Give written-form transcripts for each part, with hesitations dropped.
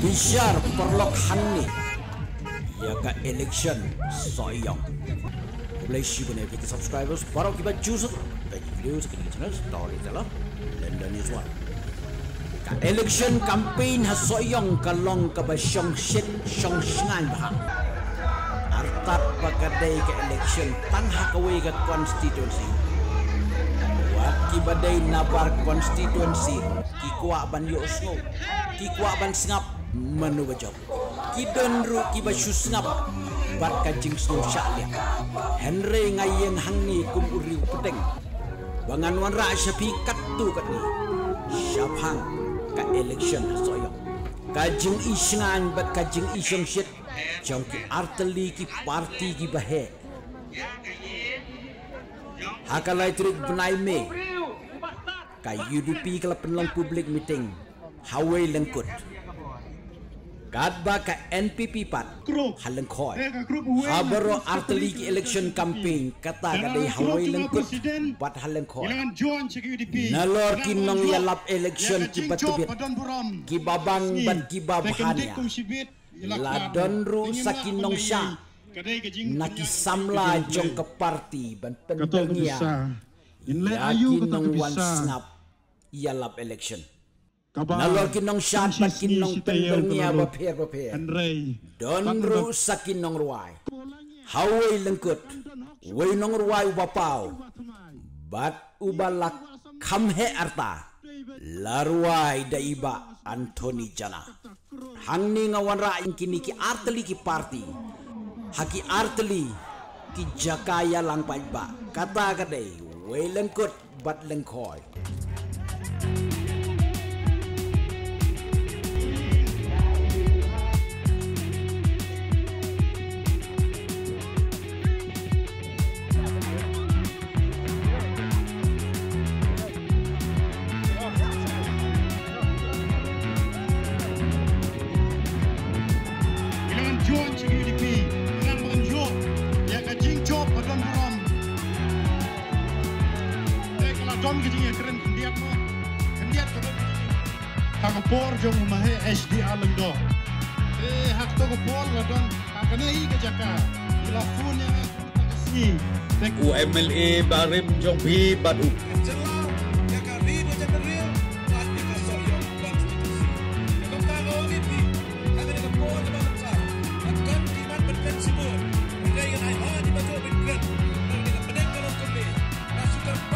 Bishar perlok hanni ya ka election soyong. Boleh share dan like subscribers baru kita choose bagi video sekali channel Storyteller London is one. Ka election campaign ha soyong kalong ka ba syong shit syong shngan ba. Artat pagkaday ka election tanha kaway ka constituency. Wat kibadai nabar constituency kikuwa ban yosno kikuwa ban sngap manugajok kidonru kiba syusngap bat kajing sno syalya Henry ngayeng hangni kum uri pedeng bangan wan ra syapi kattu katni syapang ka election soyong kajing isngan bat kajing isyong shit jongki arteli ki parti ki bahe hakalai trik benai me ka UDP kala penlang public meeting Hawai lengkut kadba ka NPP pat haleng khoi habaro arteli ki election campaign kata kadai Hawai lengkut pat haleng khoi nalor kinong yalap election ki batubit ki babang ban ki babhania ladonru sakinong sya naki samla jong ke parti ban pendengia yakinong wan snap yalap election nalor kinong sya ban kinong pendengia baper donru sakinong ruai Hawai lengkut wainong ruai ubapau bat ubalak kamhe arta laruai daiba Anthony Jana hangni ngawan ra kini ki arteli ki parti haki arteli ki jakaya lang paiba kata kadai welengkut bat lengkoi Don gini keren kendiat mo, kendiat ko don gini. Hakapor jong mahe SD aleng do. Hak to ko pol la don. Hakana I ka jaka. Ilafun yang takasi. UMLA barim jong bi badu. Jelau ya ka ri do jaka real. Pasti ka soyong konstitusi. Kalau ka go ngipi, kada ka pol ba ta. Akan di man berpensibun. Ngai ai ha di bajo bitret. Ngai ka pedeng kalau kami. Nasukan ba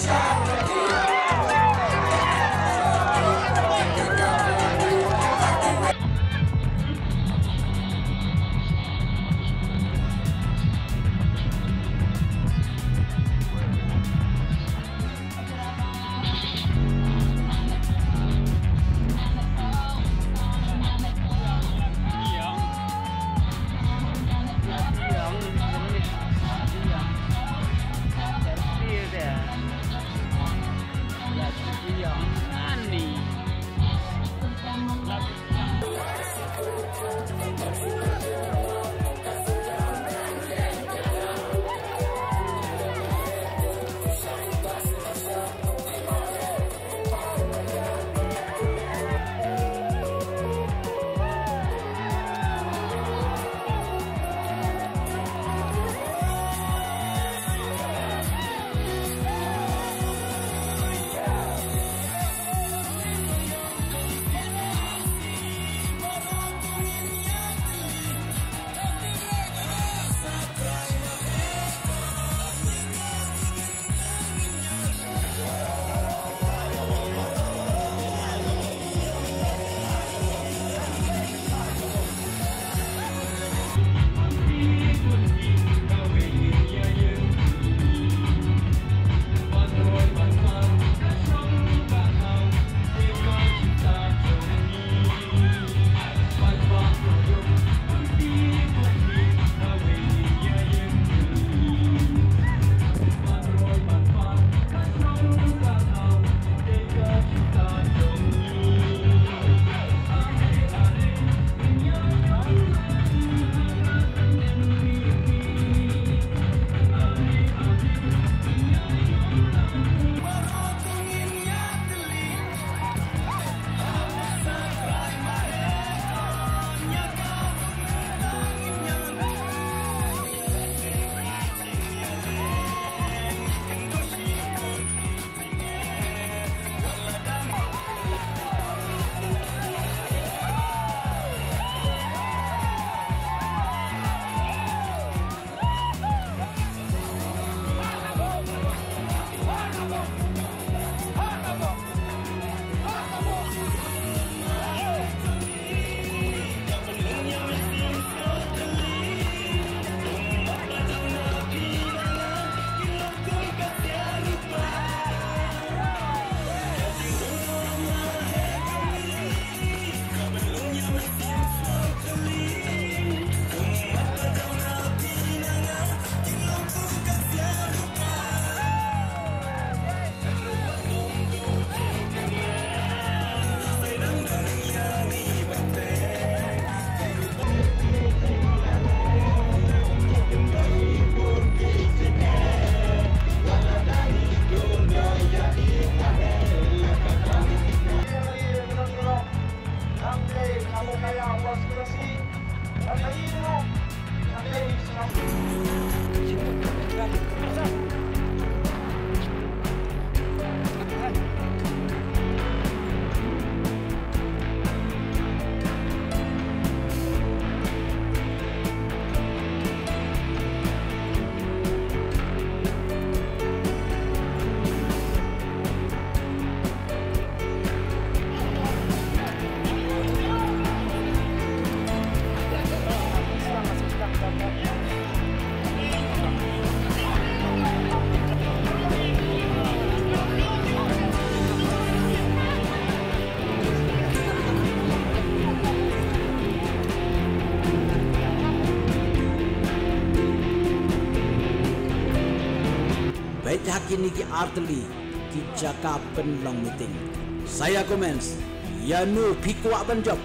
Kini ki arteli ki jaka penlong meeting. Saya comments Yanu pikwa banjob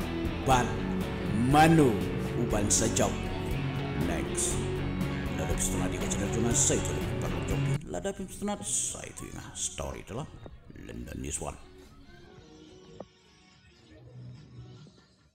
ban Manu uban sejauh. Next Ladap setengah di channel cuma saya tu perlu joki. Ladap setengah saya tu ingat story tu lah London News One.